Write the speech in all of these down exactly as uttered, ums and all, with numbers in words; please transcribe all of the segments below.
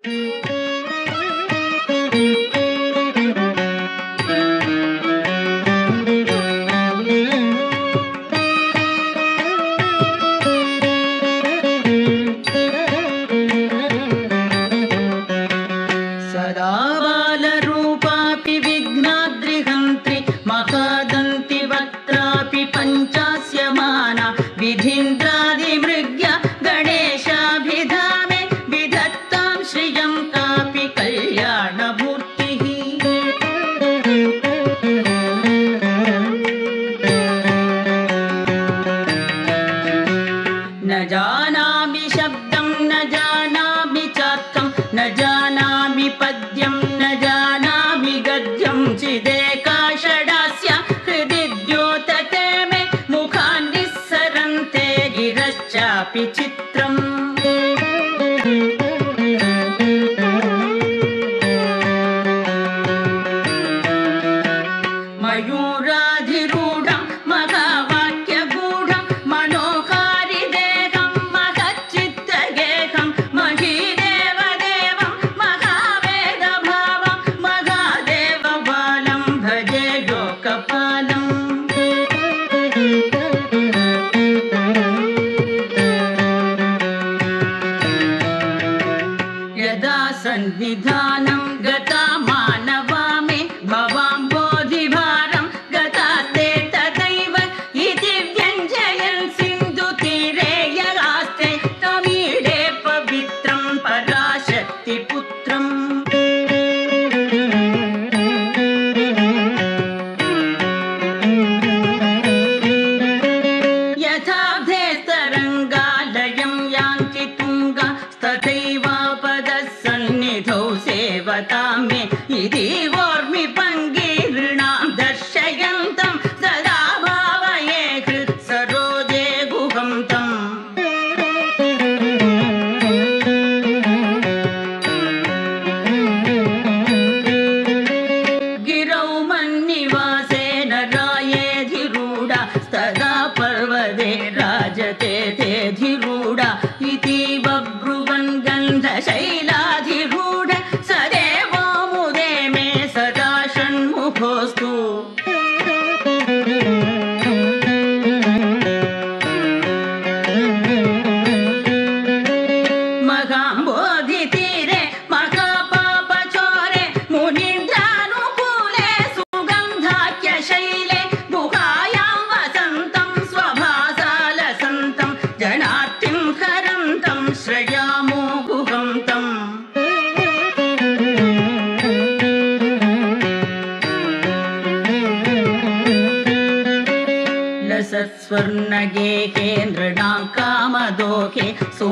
स्वर्णगेहे नृणां कामदोहे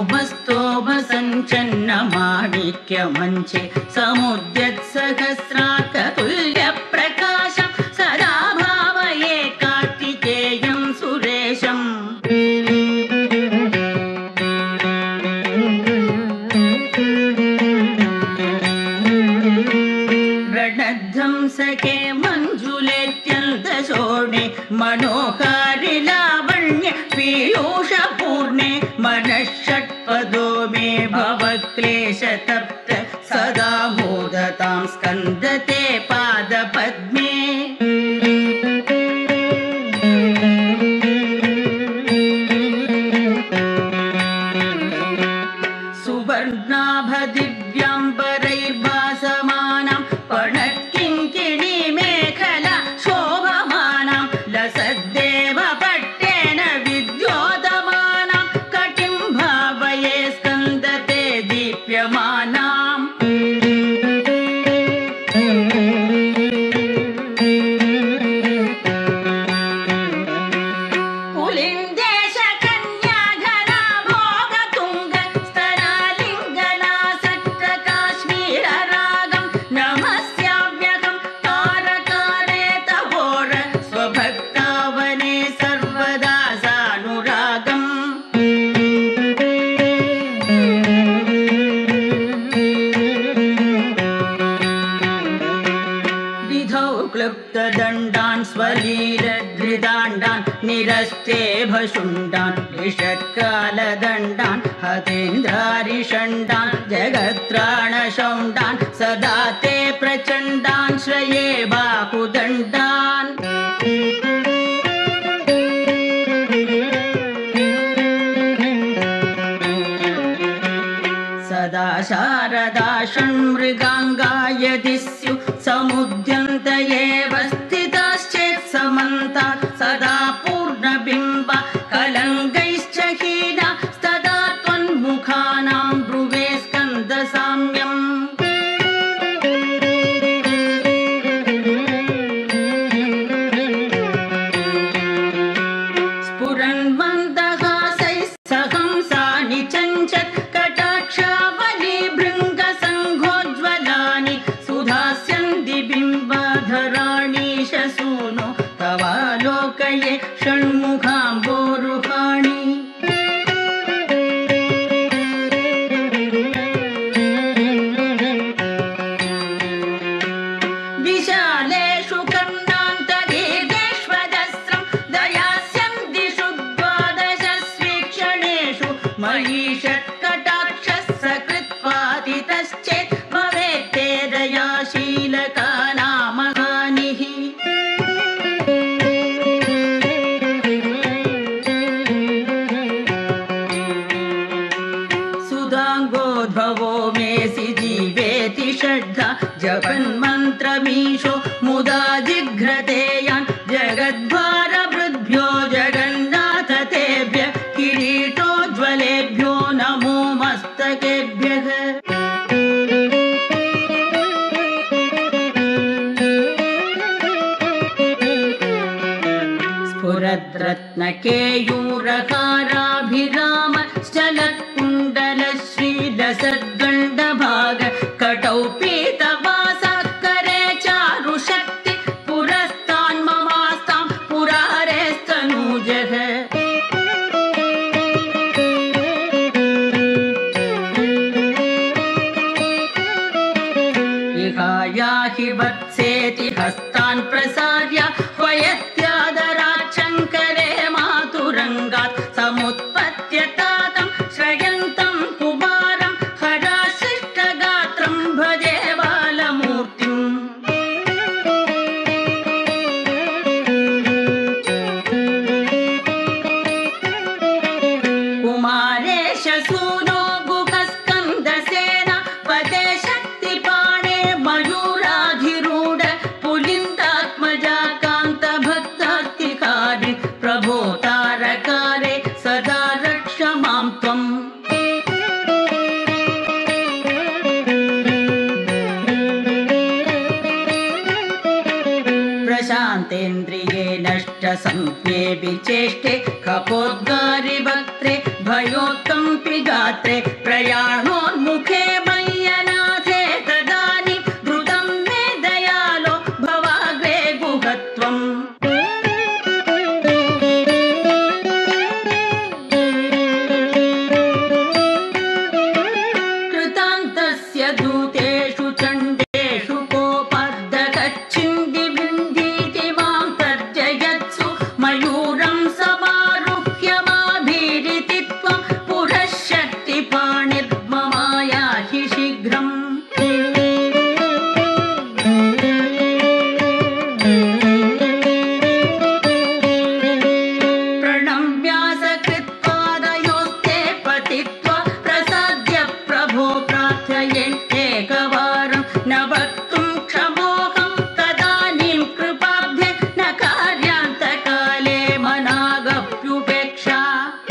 सुमस्तोमसञ्चन्न माणिक्यमञ्चे समुद्यत्सहस्राकतुल्यप्रकाशं सदा भावये कार्तिकेयं सुरेशम्। रणध्वंसके मञ्जुलेत्यन्तशोणे मनोहारि लावण्य पीयूषपूर्णे मनःषट्पदो मे भवक्लेशतप्त सदा मोदतां स्कन्दते पादपद्मे। सुवर्णाभदिव्याम्बरैर्भासमानां पणत्किङ्किणी मेखला शोभमानां लसद्देव पट्टेन विद्योतमानां कटिं भावये स्कन्दते दीप्यमानाम्। नमस्यां निरस्ते भशुण्डान् विषत्कालदण्डान् हतेन्द्रारिषण्डान् जगत्राणशौण्डान् सदा ते प्रचण्डान् श्रये बाहुदण्डान् सदा शारदा षण्मृगाङ्गा यदि स्युः समुद्यन्त एव स्थिताश्चेत् समन्तात् सदा पूर्णबिम्ब कलङ्गैश्च हीना तदा त्वन्मुखानां ब्रुवे स्कन्दसाम्यम् स्फुरन् मन्दहासैः सहंसानि चञ्चत् कटाक्षावली भृङ्गसङ्घोज्ज्वलानि सुधास्यन्ति बिम्बधराणि शसूनो तवालोकये षण्मुखाम्बोरुहाणि विशालेषु कर्णान्तदीर्घेष्वजस्रं दयास्यन्ति द्वादशस्वीक्षणेषु महीषत्कटाक्षः सकृत्पातितश्चेत् भवेत् ते दयाशीलका नामहानिः सुधाङ्गोद्भवो मेऽसि जीवेति षड्धा जपन्मन्त्रमीशो मुदा जिघ्रते यान् जगद्भारभृद्भ्यो जगन्नाथ तेभ्यः किरीटोज्ज्वलेभ्यो नमो मस्तकेभ्यः स्फुरद्रत्नकेयूरहाराभिराम चलत्कुण्डलश्रीलसद्गण्डभाग कटौ पीतवासः करे चारुशक्ति पुरस्तान्ममास्तां पुरारेस्तनूजः इहायाहि वत्सेति हस्तान् प्रसार्य ह्वयत्यादराच्छङ्करे मातुरङ्गात् समुत्पत्य तातं श्रयन्तं कुमारं हराशिष्टगात्रं भजे बालमूर्तिम् कुमारेश सूनो गुहस्कन्दसेन पते शक्तिपाणे मयूराधिरूढ पुलिन्दात्मजा कान्तभक्तार्तिकारि प्रभो तारकारे सदा रक्ष मां त्वम् प्रशान्तेन्द्रिये नष्टसंज्ञे विचेष्टे कपोद्गारिवक्त्रे भयोत्कम्पि गात्रे प्रयाणोन्मुखे मय्यनाथे तदानीं द्रुतं मे दयालो भवाग्रे गुहत्वम् कृतान्तस्य दूतेषु चण्डेषु कोपाद्दगच्छिन्ति बिन्दीति मां तर्जयत्सु मयूरं समारुह्य माभीरिति त्वं पुरः शक्तिपाणिर्ममायाहि शीघ्रम् प्रणम्यासकृत्पादयोस्ते पतित्वा प्रसाद्य प्रभो प्रार्थये एकवारं न वक्तुं क्षमोऽहं तदानीं कृपाब्धे न कार्यान्तकाले मनागप्युपेक्षा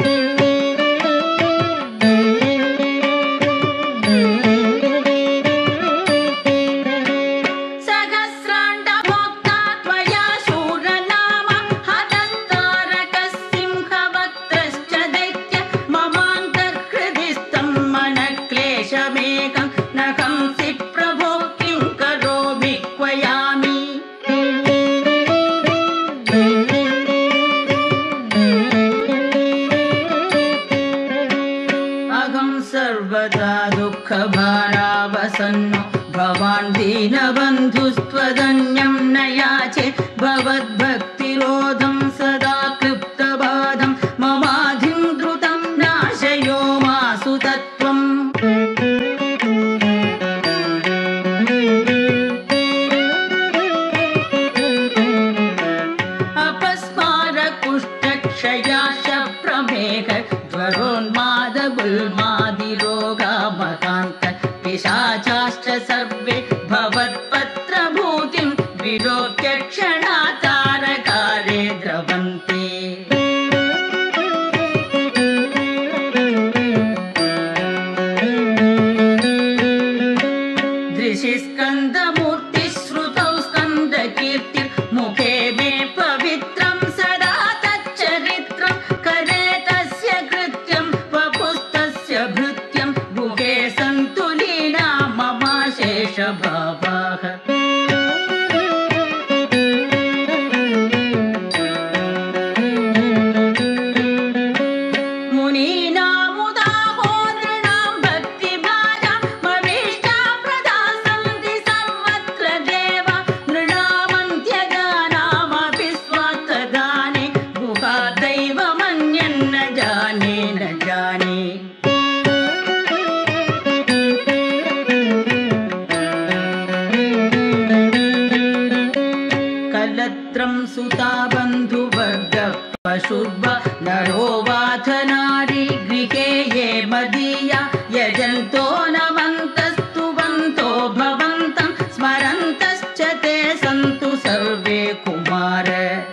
सहस्राण्डभोक्ता त्वया शूरनाम हतस्तारकः सिंहवक्त्रश्च दैत्य ममान्तर्हृदिस्थं मनक्लेशमेकं न हंसि प्रभो किं करोमि क्वयामि अहं सर्वदा दुःखभारावसन्नो भवान् दीनबन्धुस्त्वदन्यं न याचे भवद्भक्तिरोधं सदा कृप भक्ताश्च सर्वे भवत्पत्रभूतिं विलोक्य क्षणातारकारे द्रवन्ते। दृशि स्कन्दमूर्तिः श्रुतौ स्कन्दकीर्तिर्मुखे मे पवित्रं सदा तच्चरित्रं करे तस्य कृत्यं वपुस्तस्य भृत्यं गुहे सन्तुलीना ममाशेषभावाः। कलत्रं सुता बन्धुवर्गः पशुर्वा नरो वाथ नारी गृहे ये मदीया यजन्तो नमन्तस्तुवन्तो भवन्तं स्मरन्तश्च ते सन्तु सर्वे कुमार।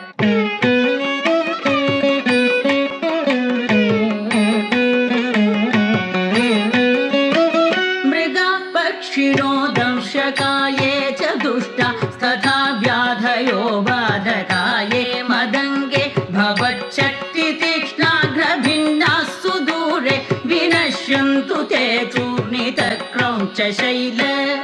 मृगाः पक्षिणो दंशकाये च दुष्टा तथा व्याधयो बाधकाये मदङ्गे भवच्छक्तितीक्ष्णाग्रभिन्नाः सुदूरे विनश्यन्तु ते चूर्णितक्रौञ्चशैल।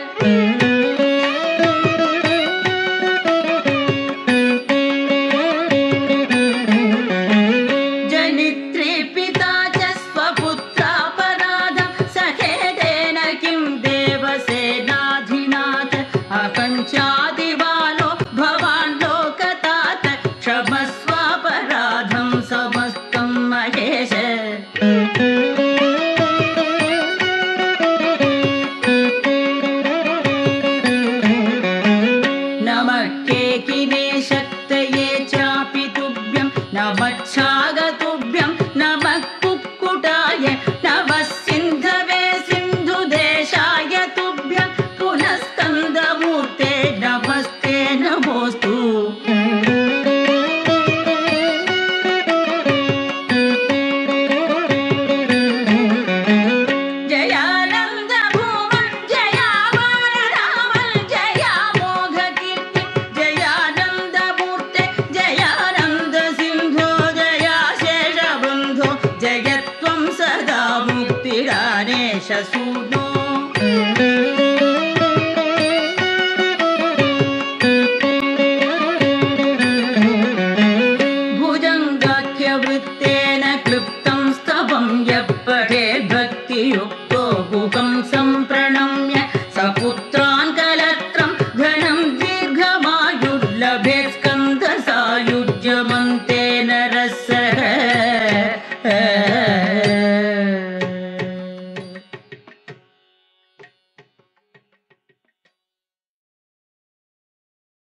जनित्री पिता च स्वपुत्रापराधं सखेदेन किं देवसेनाधिनाथ अकञ्चादिबालो भवान् लोकतात क्षमस्वापराधं समस्तं महेश। नमः केकिने शक्तये चापि तुभ्यं नमच्छागतुभ्यं नमः कुक्कुटाय नमः सिन्धवे सिन्धुदेशाय तुभ्यं पुनः स्कन्दमूर्ते नमस्ते नमोस्तु। जयानन्द भूमन् जयावाररामन् जयामोघकीर्ति जयानन्द मूर्ते जयानन्द सिन्धो जयाशेषबन्धो जयत्वं सदा मुक्तिरानेश सूनो।